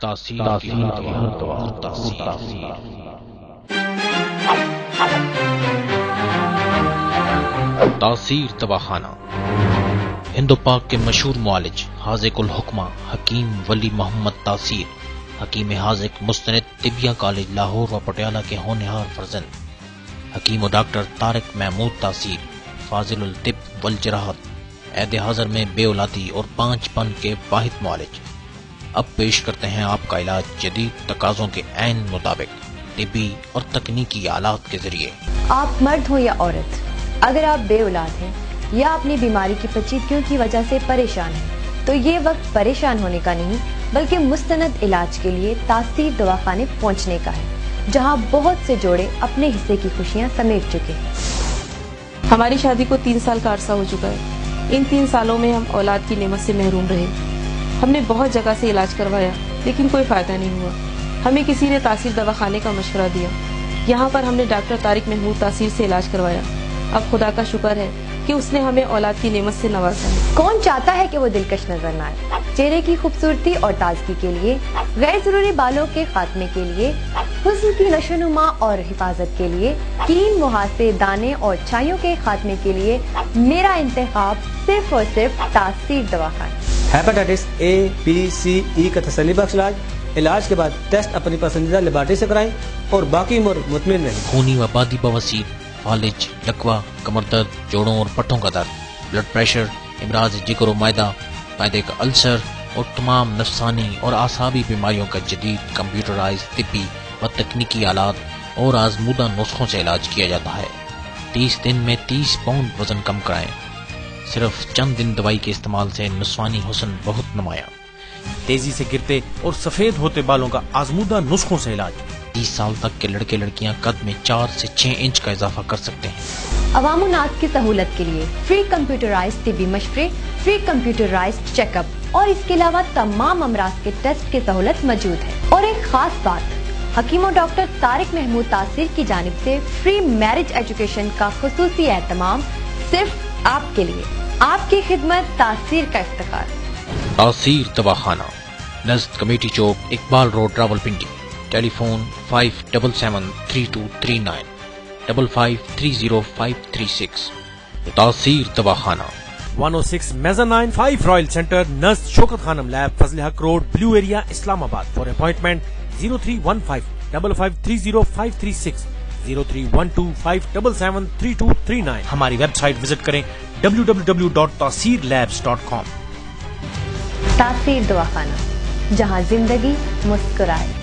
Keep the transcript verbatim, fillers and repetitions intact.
تاثیر تاثیر دواخانہ ہند و پاک کے مشہور معالج حاذق الحکمہ حکیم ولی محمد تاثیر حکیم حاذق مستند طبیہ کالج لاہور و پٹیالہ کے ہونہار فرزند، حکیم و ڈاکٹر طارق محمود تاثیر فاضل الطب والجراحت، عہد حاضر میں بے اولادی اور پانچ پن کے واحد معالج، اب پیش کرتے ہیں آپ کا علاج جدید تقاضوں کے عین مطابق طبی اور تکنیکی آلات کے ذریعے۔ آپ مرد ہوں یا عورت، اگر آپ بے اولاد ہیں یا اپنی بیماری کی پیچیدگیوں کی وجہ سے پریشان ہیں تو یہ وقت پریشان ہونے کا نہیں بلکہ مستند علاج کے لیے تاثیر دواخانے پہنچنے کا ہے، جہاں بہت سے جوڑے اپنے حصے کی خوشیاں سمیٹ چکے ہیں۔ ہماری شادی کو تین سال کا عرصہ ہو چکا ہے۔ ان تین سالوں میں ہم اولاد کی نعمت سے محروم رہے۔ ہم نے بہت جگہ سے علاج کروایا لیکن کوئی فائدہ نہیں ہوا۔ ہمیں کسی نے تاثیر دواخانے کا مشورہ دیا۔ یہاں پر ہم نے ڈاکٹر طارق محمود تاثیر سے علاج کروایا۔ اب خدا کا شکر ہے کہ اس نے ہمیں اولاد کی نعمت سے نوازا ہے۔ کون چاہتا ہے کہ وہ دلکش نظر نہ آئے؟ چہرے کی خوبصورتی اور تازگی کے لیے، غیر ضروری بالوں کے خاتمے کے لیے، حسن کی نشو و نما اور حفاظت کے لیے، کین مہاسے، دانے اور چھائیوں کے خاتمے کے لیے میرا انتخاب صرف اور صرف تاثیر دواخانہ۔ ہیپاٹائٹس اے بی سی ای کا تسلی بخش علاج، علاج کے بعد ٹیسٹ اپنی پسندیدہ لیبارٹری سے کرائیں اور باقی عمر مطمئن رہیں۔ خونی و بادی بواسیر، فالج، لکوہ، کمر درد، جوڑوں اور پٹھوں کا درد، بلڈ پریشر، امراض جگر و معدہ، معدے کا السر اور تمام نفسانی اور اعصابی بیماریوں کا جدید کمپیوٹرائز طبی و تکنیکی آلات اور آزمودہ نسخوں سے علاج کیا جاتا ہے۔ تیس دن میں تیس پاؤنڈ وزن کم کرائیں۔ صرف چند دن دوائی کے استعمال سے نسوانی حسن بہت نمایاں۔ تیزی سے گرتے اور سفید ہوتے بالوں کا آزمودہ نسخوں سے علاج۔ تیس سال تک کے لڑکے لڑکیاں قد میں چار سے چھ انچ کا اضافہ کر سکتے ہیں۔ عوام الناس کی سہولت کے لیے فری کمپیوٹرائز طبی مشورے، فری کمپیوٹرائز چیک اپ اور اس کے علاوہ تمام امراض کے ٹیسٹ کی سہولت موجود ہے۔ اور ایک خاص بات، حکیم و ڈاکٹر طارق محمود تاثیر کی جانب سے فری میرج ایجوکیشن کا خصوصی اہتمام صرف آپ کے لیے۔ آپ کی خدمت تاثیر کا افتخار۔ تاثیر دواخانہ، نزد committee Chowk, Iqbal road, Rawalpindi. Telephone five double seven three two three nine double five three zero five three six. Taseer دواخانہ one O six mezzanine five royal centre, نزد Shaukat Khanum lab, Fazal Haq road, blue area, Islamabad. For appointment zero three one five double five three zero five three six zero three one two five double seven three two three nine. ہماری web site visit کریں W W W dot Taseer labs dot com. Taseer دواخانہ، جہاں زندگی مسکرائے۔